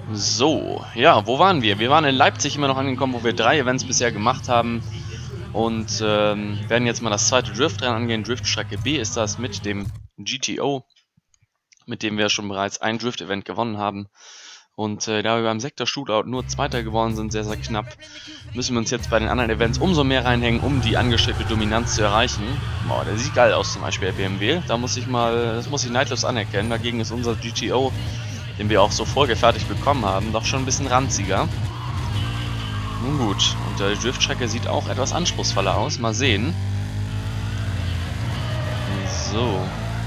So, ja, wo waren wir? Wir waren in Leipzig immer noch angekommen, wo wir 3 Events bisher gemacht haben. Und werden jetzt mal das zweite Drift-Rennen angehen. Driftstrecke B ist das mit dem GTO, mit dem wir schon bereits ein Drift-Event gewonnen haben. Und da wir beim Sektor-Shootout nur Zweiter geworden sind, sehr, sehr knapp, müssen wir uns jetzt bei den anderen Events umso mehr reinhängen, um die angestrebte Dominanz zu erreichen. Boah, der sieht geil aus, zum Beispiel der BMW. Da muss ich mal, das muss ich neidlos anerkennen. Dagegen ist unser GTO, den wir auch so vorgefertigt bekommen haben, doch schon ein bisschen ranziger. Nun gut, und die Driftstrecke sieht auch etwas anspruchsvoller aus. Mal sehen. So.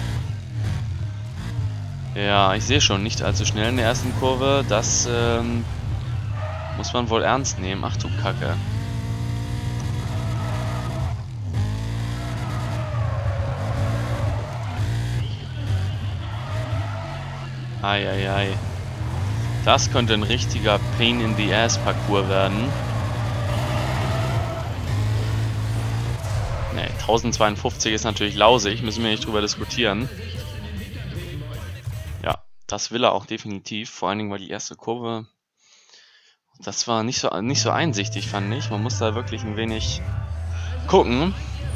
Ja, ich sehe schon, nicht allzu schnell in der ersten Kurve. Das muss man wohl ernst nehmen. Ach du Kacke. Eieiei. Das könnte ein richtiger Pain in the Ass Parcours werden. Ne, 1052 ist natürlich lausig, müssen wir nicht drüber diskutieren. Ja, das will er auch definitiv. Vor allen Dingen, weil die erste Kurve, das war nicht so einsichtig, fand ich. Man muss da wirklich ein wenig gucken.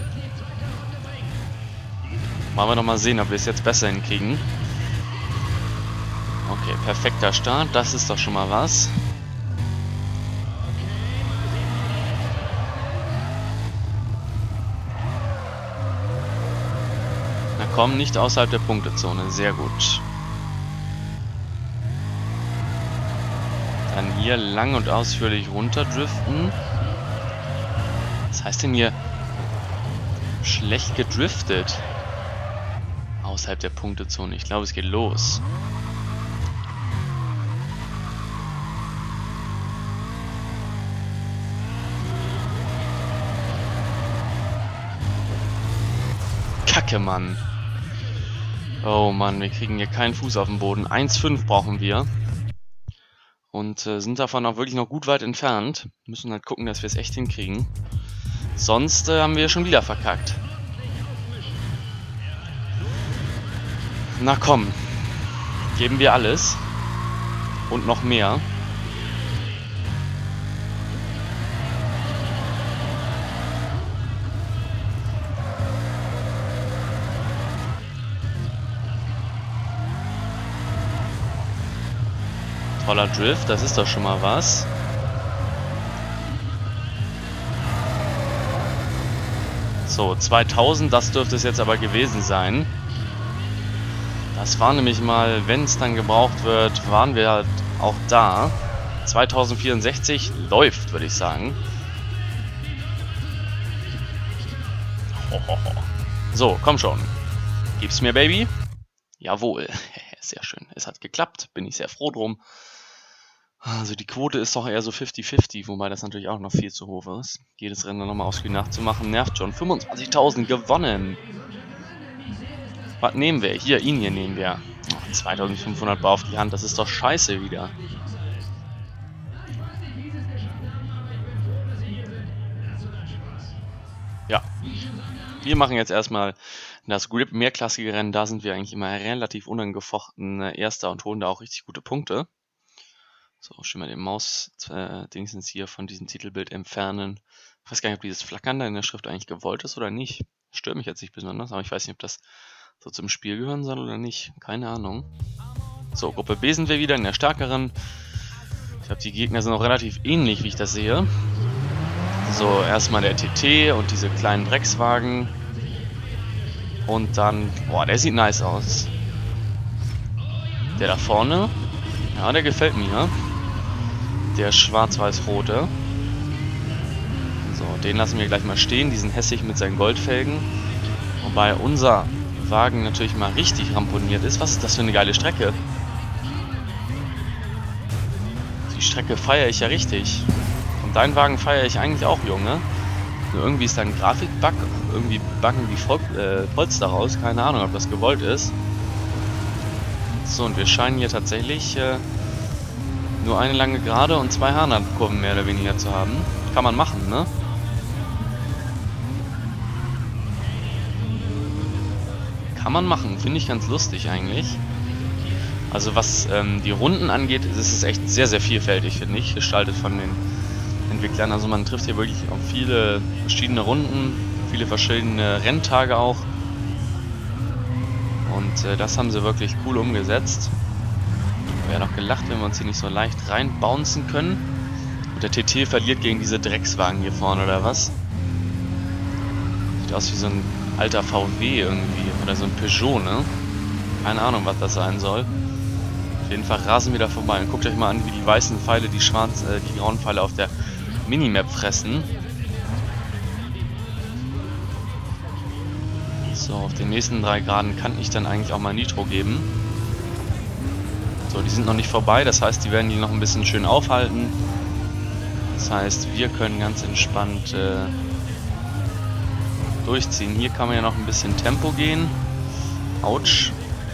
Wollen wir noch mal sehen, ob wir es jetzt besser hinkriegen. Okay, perfekter Start, das ist doch schon mal was. Na komm, nicht außerhalb der Punktezone, sehr gut. Dann hier lang und ausführlich runterdriften. Was heißt denn hier schlecht gedriftet? Außerhalb der Punktezone, ich glaube es geht los. Kacke, Mann. Oh Mann, wir kriegen hier keinen Fuß auf den Boden. 1,5 brauchen wir. Und sind davon auch wirklich noch gut weit entfernt. Müssen halt gucken, dass wir es echt hinkriegen. Sonst haben wir schon wieder verkackt. Na komm. Geben wir alles. Und noch mehr. Toller Drift, das ist doch schon mal was. So, 2000, das dürfte es jetzt aber gewesen sein. Das war nämlich mal, wenn es dann gebraucht wird, waren wir halt auch da. 2064 läuft, würde ich sagen. So, komm schon. Gib's mir, Baby. Jawohl. Sehr schön. Es hat geklappt. Bin ich sehr froh drum. Also die Quote ist doch eher so 50-50, wobei das natürlich auch noch viel zu hoch ist. Jedes Rennen dann nochmal aufs Spiel nachzumachen, nervt schon. 25.000 gewonnen. Was nehmen wir? Hier, ihn hier nehmen wir. Oh, 2500 Bar auf die Hand, das ist doch scheiße wieder. Ja. Wir machen jetzt erstmal das Grip mehrklassige Rennen. Da sind wir eigentlich immer relativ unangefochten Erster und holen da auch richtig gute Punkte. So, schön mal den Maus-Dingsens hier von diesem Titelbild entfernen. Ich weiß gar nicht, ob dieses Flackern da in der Schrift eigentlich gewollt ist oder nicht. Das stört mich jetzt nicht besonders, aber ich weiß nicht, ob das so zum Spiel gehören soll oder nicht. Keine Ahnung. So, Gruppe B sind wir wieder in der stärkeren. Ich glaube, die Gegner sind auch relativ ähnlich, wie ich das sehe. So, erstmal der TT und diese kleinen Dreckswagen. Und dann, boah, der sieht nice aus. Der da vorne, ja, der gefällt mir. Der schwarz-weiß-rote. So, den lassen wir gleich mal stehen. Die sind hässlich mit seinen Goldfelgen. Wobei unser Wagen natürlich mal richtig ramponiert ist. Was ist das für eine geile Strecke? Die Strecke feiere ich ja richtig. Und deinen Wagen feiere ich eigentlich auch, Junge. Nur irgendwie ist da ein Grafikbug. Irgendwie buggen die Polster raus. Keine Ahnung, ob das gewollt ist. So, und wir scheinen hier tatsächlich nur eine lange Gerade und 2 Haarnadelkurven mehr oder weniger zu haben. Kann man machen, ne? Kann man machen, finde ich ganz lustig eigentlich. Also was die Runden angeht, ist es echt sehr, sehr vielfältig, finde ich, gestaltet von den Entwicklern. Also man trifft hier wirklich auf viele verschiedene Runden, viele verschiedene Renntage auch. Und das haben sie wirklich cool umgesetzt. Wäre doch gelacht, wenn wir uns hier nicht so leicht reinbouncen können. Und der TT verliert gegen diese Dreckswagen hier vorne, oder was? Sieht aus wie so ein alter VW irgendwie. Oder so ein Peugeot, ne? Keine Ahnung, was das sein soll. Auf jeden Fall rasen wir da vorbei. Und guckt euch mal an, wie die weißen Pfeile die grauen Pfeile auf der Minimap fressen. So, auf den nächsten 3 Graden kann ich dann eigentlich auch mal Nitro geben. So, die sind noch nicht vorbei, das heißt, die werden die noch ein bisschen schön aufhalten. Das heißt, wir können ganz entspannt durchziehen. Hier kann man ja noch ein bisschen Tempo gehen. Autsch.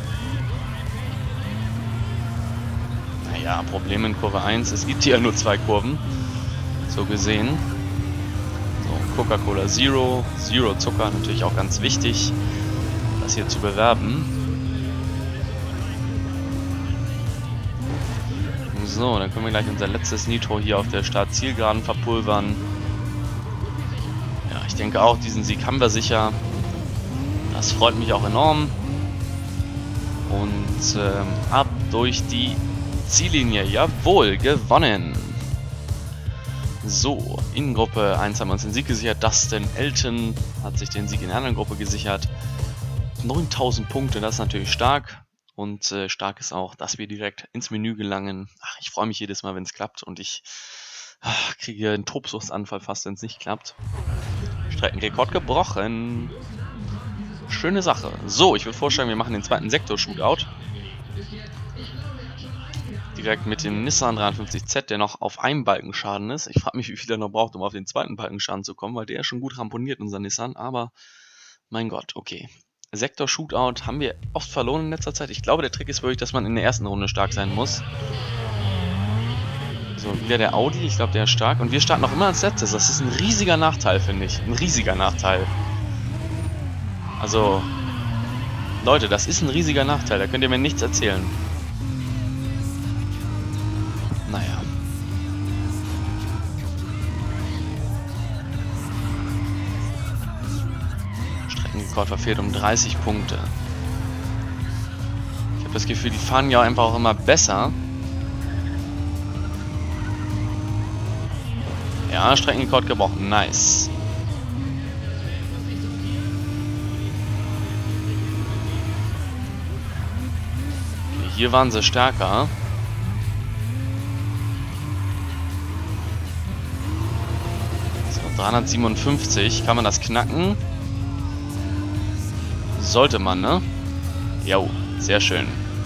Naja, Problem in Kurve 1. Es gibt hier ja nur 2 Kurven. So gesehen. So, Coca-Cola Zero. Zero Zucker, natürlich auch ganz wichtig, das hier zu bewerben. So, dann können wir gleich unser letztes Nitro hier auf der Start-Zielgeraden verpulvern. Ja, ich denke auch, diesen Sieg haben wir sicher. Das freut mich auch enorm. Und ab durch die Ziellinie. Jawohl, gewonnen. So, in Gruppe 1 haben wir uns den Sieg gesichert. Dustin Elton hat sich den Sieg in der anderen Gruppe gesichert. 9000 Punkte, das ist natürlich stark. Und stark ist auch, dass wir direkt ins Menü gelangen. Ach, ich freue mich jedes Mal, wenn es klappt. Und ich kriege einen Tobsuchtsanfall fast, wenn es nicht klappt. Streckenrekord gebrochen. Schöne Sache. So, ich würde vorschlagen, wir machen den zweiten Sektor-Shootout. Direkt mit dem Nissan 53Z, der noch auf einem Balkenschaden ist. Ich frage mich, wie viel er noch braucht, um auf den zweiten Balkenschaden zu kommen, weil der ist schon gut ramponiert, unser Nissan. Aber, mein Gott, okay. Sektor-Shootout haben wir oft verloren in letzter Zeit. Ich glaube, der Trick ist wirklich, dass man in der ersten Runde stark sein muss. So, wieder der Audi. Ich glaube, der ist stark. Und wir starten noch immer als letztes. Das ist ein riesiger Nachteil, finde ich. Ein riesiger Nachteil. Also, Leute, das ist ein riesiger Nachteil. Da könnt ihr mir nichts erzählen. Naja. Streckenrekord verfehlt um 30 Punkte. Ich habe das Gefühl, die fahren ja einfach auch immer besser. Ja, Streckenrekord gebrochen. Nice. Okay, hier waren sie stärker. So, 357. Kann man das knacken? Sollte man, ne? Jo, sehr schön.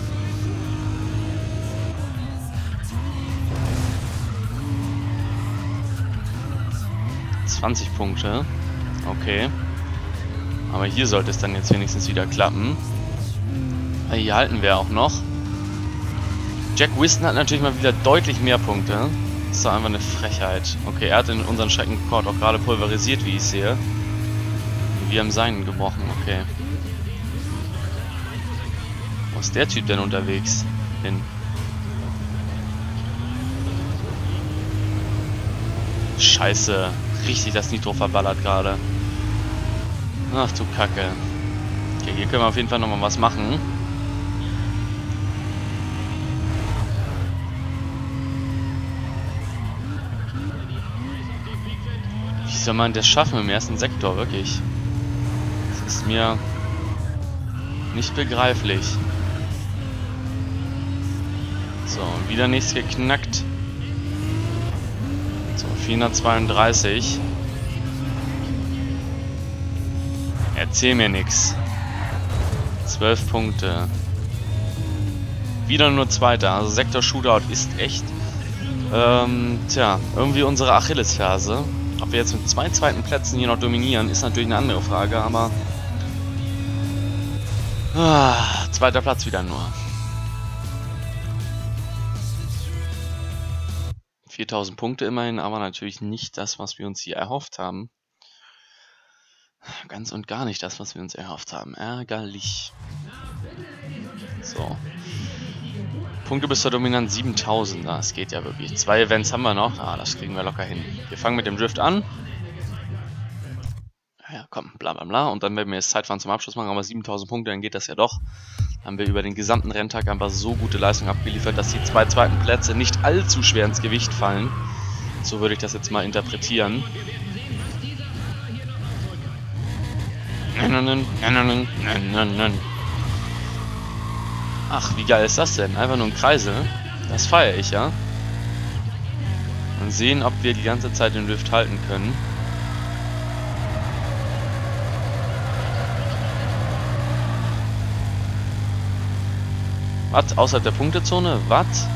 Punkte. Okay. Aber hier sollte es dann jetzt wenigstens wieder klappen. Weil hier halten wir auch noch. Jack Wiston hat natürlich mal wieder deutlich mehr Punkte. Das ist doch einfach eine Frechheit. Okay, er hat unseren Streckenrekord auch gerade pulverisiert, wie ich sehe. Wir haben seinen gebrochen, okay. Wo ist der Typ denn unterwegs hin? Scheiße. Richtig das Nitro verballert gerade. Ach du Kacke. Okay, hier können wir auf jeden Fall nochmal was machen. Wie soll man das schaffen im ersten Sektor, wirklich? Das ist mir nicht begreiflich. So, wieder nichts geknackt. So, 432. Erzähl mir nix. 12 Punkte. Wieder nur Zweiter. Also Sektor Shootout ist echt, irgendwie unsere Achillesferse. Ob wir jetzt mit 2 zweiten Plätzen hier noch dominieren, ist natürlich eine andere Frage, aber... zweiter Platz wieder nur. 4000 Punkte immerhin, aber natürlich nicht das, was wir uns hier erhofft haben. Ganz und gar nicht das, was wir uns erhofft haben. Ärgerlich. So. Punkte bis zur Dominanz 7000. Das geht ja wirklich. 2 Events haben wir noch. Ah, das kriegen wir locker hin. Wir fangen mit dem Drift an. Ja, komm, bla bla bla. Und dann werden wir jetzt Zeitfahren zum Abschluss machen. Aber 7000 Punkte, dann geht das ja doch. Haben wir über den gesamten Renntag einfach so gute Leistung abgeliefert, dass die 2 zweiten Plätze nicht allzu schwer ins Gewicht fallen. So würde ich das jetzt mal interpretieren. Ach, wie geil ist das denn? Einfach nur ein Kreisel. Das feiere ich, ja. Und sehen, ob wir die ganze Zeit den Drift halten können. Was? Außerhalb der Punktezone? Was?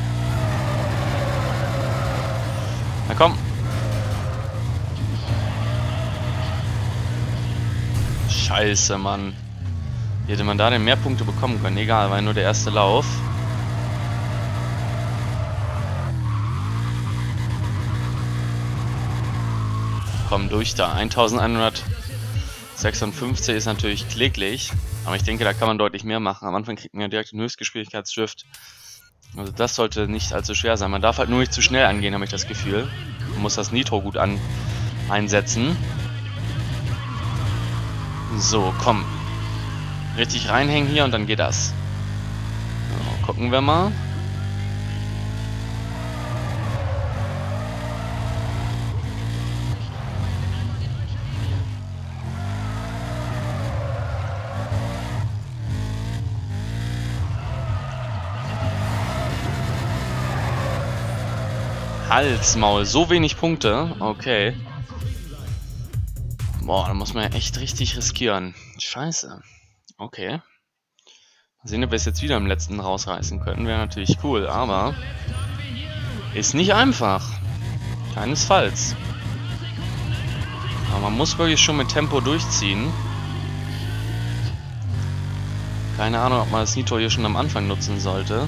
Na komm. Scheiße, Mann. Wie hätte man da denn mehr Punkte bekommen können? Egal, war ja nur der erste Lauf. Komm durch da. 1156 ist natürlich kläglich. Aber ich denke, da kann man deutlich mehr machen. Am Anfang kriegt man ja direkt den Höchstgeschwindigkeitsdrift. Also das sollte nicht allzu schwer sein. Man darf halt nur nicht zu schnell angehen, habe ich das Gefühl. Man muss das Nitro gut einsetzen. So, komm. Richtig reinhängen hier und dann geht das. So, gucken wir mal. Halsmaul, so wenig Punkte. Okay. Boah, da muss man ja echt richtig riskieren. Scheiße. Okay. Mal sehen, ob wir es jetzt wieder im letzten rausreißen können. Wäre natürlich cool, aber ist nicht einfach. Keinesfalls. Aber man muss wirklich schon mit Tempo durchziehen. Keine Ahnung, ob man das Nitro hier schon am Anfang nutzen sollte.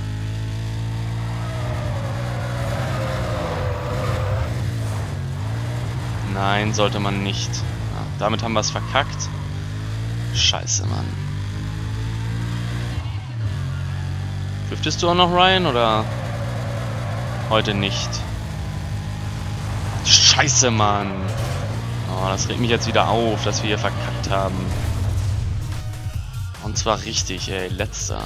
Nein, sollte man nicht. Ja, damit haben wir es verkackt. Scheiße, Mann. Driftest du auch noch, Ryan, oder heute nicht? Scheiße, Mann. Oh, das regt mich jetzt wieder auf, dass wir hier verkackt haben. Und zwar richtig, ey. Letzter.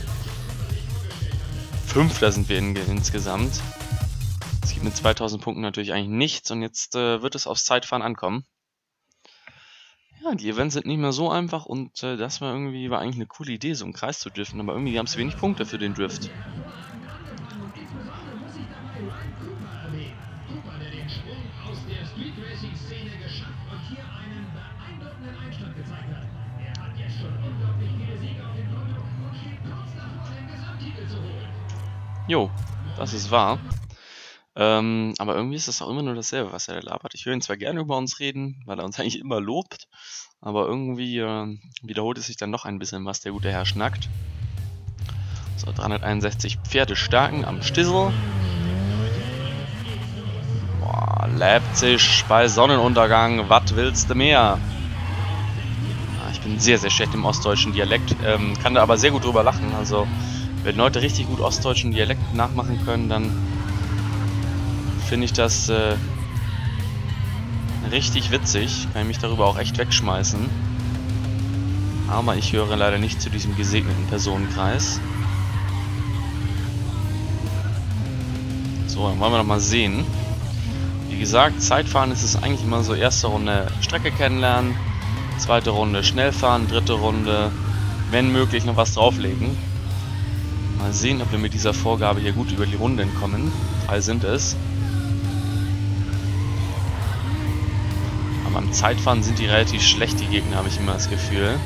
5. sind wir insgesamt. Es gibt mit 2000 Punkten natürlich eigentlich nichts. Und jetzt wird es aufs Zeitfahren ankommen. Ja, die Events sind nicht mehr so einfach. Und das war eigentlich eine coole Idee, so einen Kreis zu driften. Aber irgendwie haben es wenig Punkte für den Drift. Jo, das ist wahr. Aber irgendwie ist das auch immer nur dasselbe, was er labert. Ich höre ihn zwar gerne über uns reden, weil er uns eigentlich immer lobt, aber irgendwie wiederholt es sich dann doch ein bisschen, was der gute Herr schnackt. So, 361 Pferdestärken am Stissel. Boah, Leipzig bei Sonnenuntergang, was willst du mehr? Ich bin sehr, sehr schlecht im ostdeutschen Dialekt, kann da aber sehr gut drüber lachen. Also, wenn Leute richtig gut ostdeutschen Dialekt nachmachen können, dann finde ich das richtig witzig. Kann ich mich darüber auch echt wegschmeißen. Aber ich höre leider nicht zu diesem gesegneten Personenkreis. So, dann wollen wir noch mal sehen. Wie gesagt, Zeitfahren ist es eigentlich immer so: erste Runde Strecke kennenlernen, zweite Runde schnell fahren, dritte Runde, wenn möglich, noch was drauflegen. Mal sehen, ob wir mit dieser Vorgabe hier gut über die Runden kommen. 3 sind es. Aber am Zeitfahren sind die relativ schlecht, die Gegner, habe ich immer das Gefühl.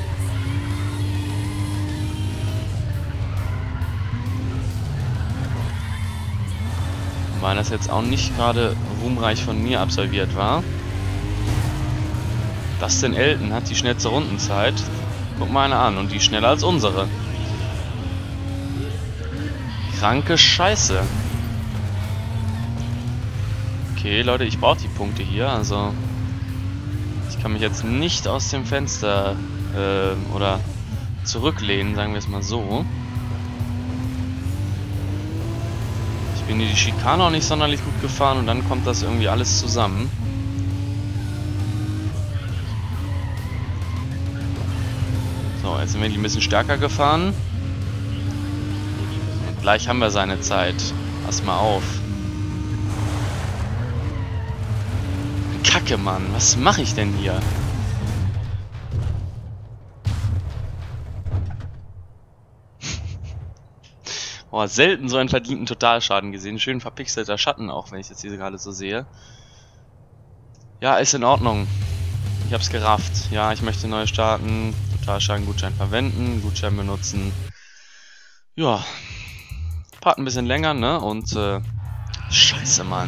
Weil das jetzt auch nicht gerade ruhmreich von mir absolviert war. Dustin Elton hat die schnellste Rundenzeit. Guck mal eine an, und die schneller als unsere. Kranke Scheiße. Okay, Leute, ich brauche die Punkte hier, also ich kann mich jetzt nicht aus dem Fenster oder zurücklehnen, sagen wir es mal so. Ich bin hier die Schikane auch nicht sonderlich gut gefahren und dann kommt das irgendwie alles zusammen. So, jetzt sind wir die ein bisschen stärker gefahren. Und gleich haben wir seine Zeit. Pass mal auf. Kacke, Mann. Was mache ich denn hier? Boah, selten so einen verdienten Totalschaden gesehen. Schön verpixelter Schatten auch, wenn ich jetzt hier gerade so sehe. Ja, ist in Ordnung. Ich hab's gerafft. Ja, ich möchte neu starten. Totalschaden-Gutschein verwenden. Gutschein benutzen. Ja. Part ein bisschen länger, ne? Und, Scheiße, Mann.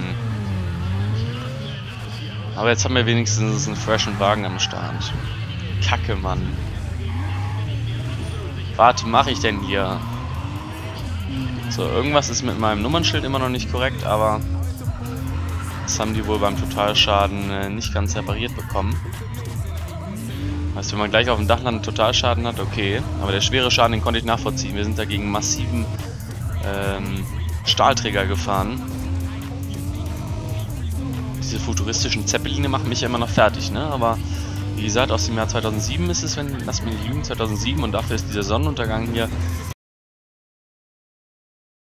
Aber jetzt haben wir wenigstens einen freshen Wagen am Start. Kacke, Mann. Was mache ich denn hier? So, irgendwas ist mit meinem Nummernschild immer noch nicht korrekt, aber das haben die wohl beim Totalschaden nicht ganz repariert bekommen. Heißt, wenn man gleich auf dem Dachland einen Totalschaden hat, okay. Aber der schwere Schaden, den konnte ich nachvollziehen. Wir sind da gegen massiven Stahlträger gefahren. Diese futuristischen Zeppeline machen mich ja immer noch fertig, ne? Aber wie gesagt, aus dem Jahr 2007 ist es, wenn, lass mich nicht lügen, 2007, und dafür ist dieser Sonnenuntergang hier